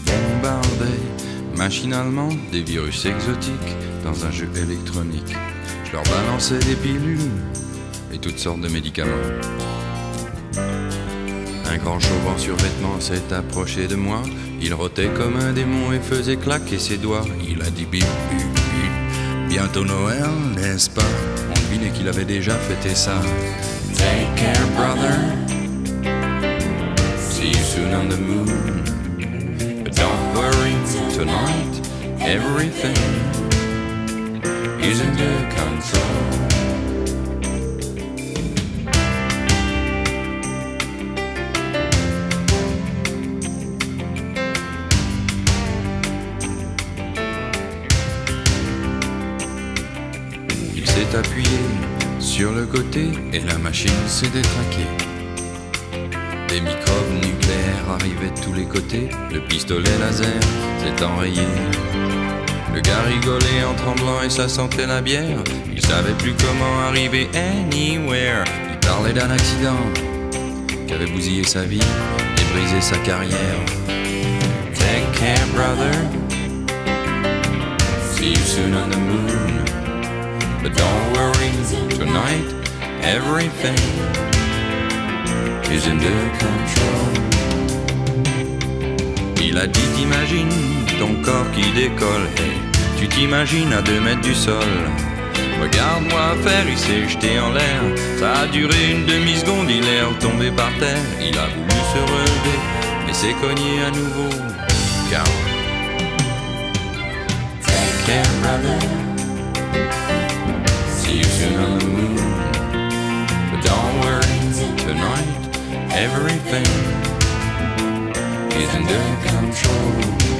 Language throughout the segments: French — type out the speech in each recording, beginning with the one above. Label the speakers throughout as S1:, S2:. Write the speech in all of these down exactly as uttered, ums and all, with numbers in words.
S1: bombardais machinalement des virus exotiques dans un jeu électronique. Je leur balançais des pilules et toutes sortes de médicaments. Un grand chauve en survêtement s'est approché de moi. Il rotait comme un démon et faisait claquer ses doigts. Il a dit bip bip bip, bientôt Noël, n'est-ce pas? On devinait qu'il avait déjà fêté ça. Take care, brother. See you soon on the moon. But don't worry, tonight everything is under control. Il s'est appuyé sur le côté et la machine s'est détraquée. Des microbes nucléaires arrivaient de tous les côtés. Le pistolet laser s'est enrayé. Le gars rigolait en tremblant et ça sentait la bière. Il savait plus comment arriver anywhere. Il parlait d'un accident qui avait bousillé sa vie et brisé sa carrière. Take care, brother. See you soon on the moon. But don't worry, tonight everything is under control. Il a dit t'imagines ton corps qui décolle. Hey, tu t'imagines à deux mètres du sol. Regarde-moi faire, il s'est jeté en l'air. Ça a duré une demi-seconde, il est retombé par terre. Il a voulu se relever, mais s'est cogné à nouveau. Car take care, brother. See you soon on the moon. But don't worry, tonight everything is under control.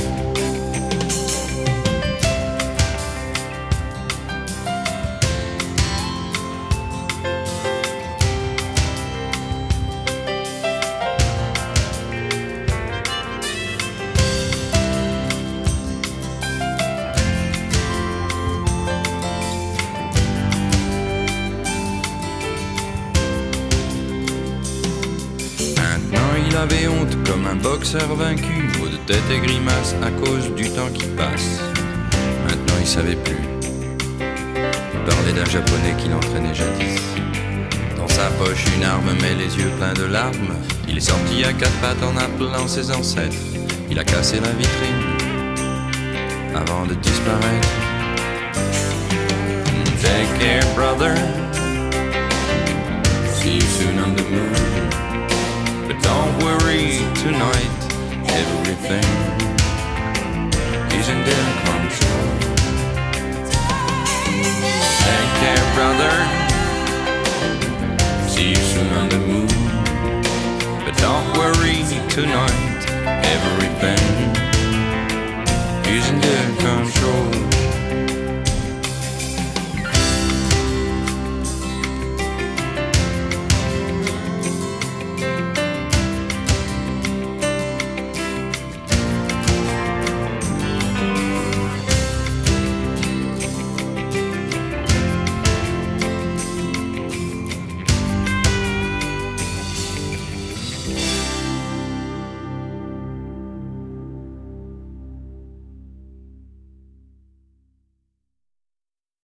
S1: Il avait honte comme un boxeur vaincu, maux de tête et grimaces à cause du temps qui passe. Maintenant il savait plus. Il parlait d'un japonais qui l'entraînait jadis. Dans sa poche une arme mais les yeux pleins de larmes. Il est sorti à quatre pattes en appelant ses ancêtres. Il a cassé la vitrine avant de disparaître. Take care, brother. See you soon on the moon. But don't worry, tonight everything